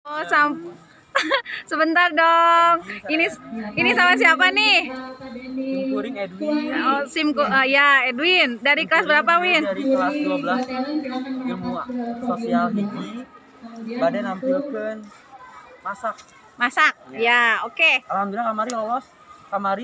Oh, sebentar dong. Ini sama siapa nih? Simkuring Edwin. Oh, ya, Edwin. Dari kelas berapa, Win? Dari kelas 12 ilmu sosial hiji. Bade nampilkeun masak. Masak. Ya, oke. Alhamdulillah kamari lolos. Kamari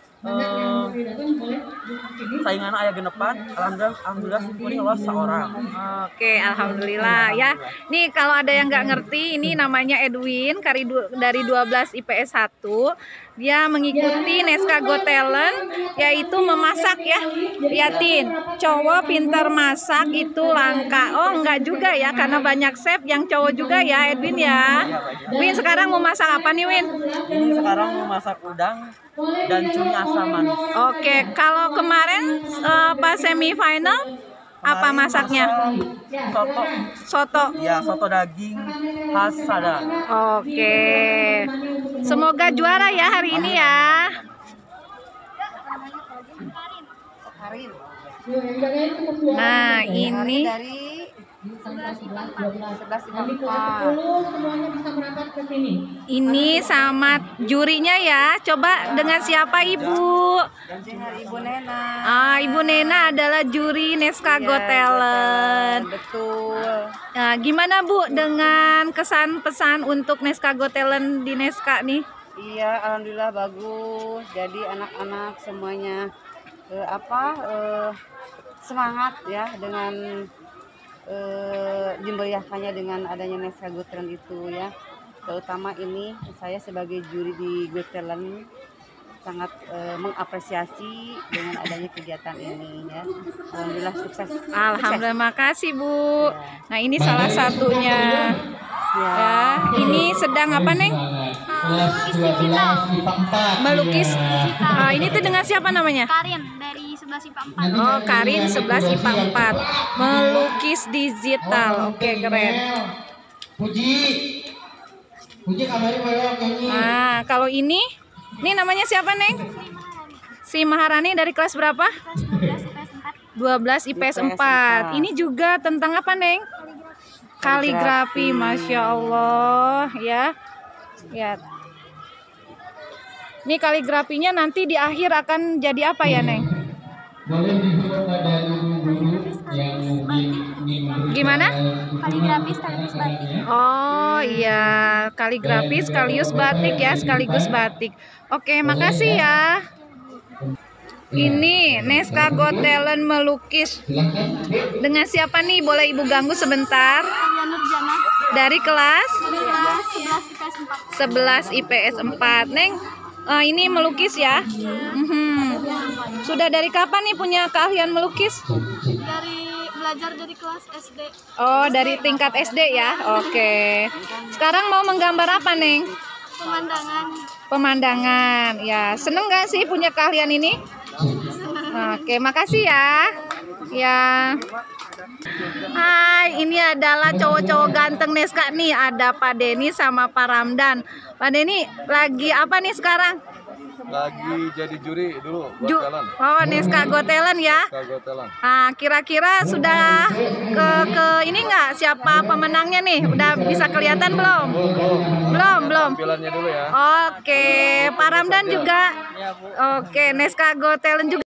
saingan aya genepan. Alhamdulillah simkuring lolos seorang. Oke, alhamdulillah ya. Nih kalau ada yang nggak ngerti, ini namanya Edwin dari 12 IPS 1. Dia mengikuti Neska Got Talent, yaitu memasak ya. Liatin, cowok pintar masak itu langka. Oh enggak juga ya, karena banyak chef yang cowok juga ya, Edwin ya. Win sekarang mau masak apa nih, Win? Ini sekarang mau masak udang dan cumi asam manis. Oke, kalau kemarin pas semifinal apa masaknya? Soto. Ya, soto daging khas Sadar. Oke. Semoga juara ya hari ini ya. Nah, ini ini sama jurinya ya. Coba dengan siapa, Ibu? Ibu Nena. Ibu Nena adalah juri Neska Got Talent. Betul. Nah, gimana Bu dengan kesan pesan untuk Neska Got Talent di Neska nih? Iya, alhamdulillah bagus. Jadi anak-anak semuanya semangat ya dengan dimeriahkannya dengan adanya Neska Got Talent itu ya. Terutama ini saya sebagai juri di Got Talent sangat mengapresiasi dengan adanya kegiatan ini ya. Alhamdulillah sukses. Alhamdulillah, makasih Bu. Nah, ini salah satunya. Ya, ini sedang apa, Neng? Melukis digital. Melukis. Ini tuh dengan siapa namanya? Karin dari 11 IPA 4. Oh, Karin 11 IPA 4. Melukis digital. Oke, keren. Puji kamari mayor nyanyi. Nah, kalau ini namanya siapa, Neng? Si Maharani dari kelas berapa? Kelas 12 IPS 4. Ini juga tentang apa, Neng? Kaligrafi, Masya Allah ya. Ya. Ini kaligrafinya nanti di akhir akan jadi apa ya, Neng? Boleh dihubung ada guru-guru yang mungkin Gimana? Kaligrafi sekaligus batik. Oh iya, kaligrafi sekaligus batik ya, sekaligus batik. Oke, makasih ya. Ini Neska Got Talent melukis. Dengan siapa nih? Boleh Ibu ganggu sebentar? Alia Nurjana Dari kelas dari kelas 11 IPS 4. 11 IPS 4. Neng, ini melukis ya? Sudah dari kapan nih punya keahlian melukis? Dari belajar dari kelas SD. Oh, dari tingkat SD ya? Oke. Sekarang mau menggambar apa, Neng? Pemandangan. Pemandangan. Ya, seneng gak sih punya keahlian ini? Oke, makasih ya. Ya. Hai, ini adalah cowok-cowok ganteng Neska nih. Ada Pak Denny sama Pak Ramdan. Pak Denny lagi apa nih sekarang? Lagi jadi juri dulu buat talent. Oh, Neska Got Talent ya. Neska Got Talent. Nah, kira-kira sudah ke ini nggak? Siapa pemenangnya nih? Udah bisa kelihatan belum? Belum. Tampilannya dulu ya. Oke, Pak Ramdan juga. Oke, Neska Got Talent juga.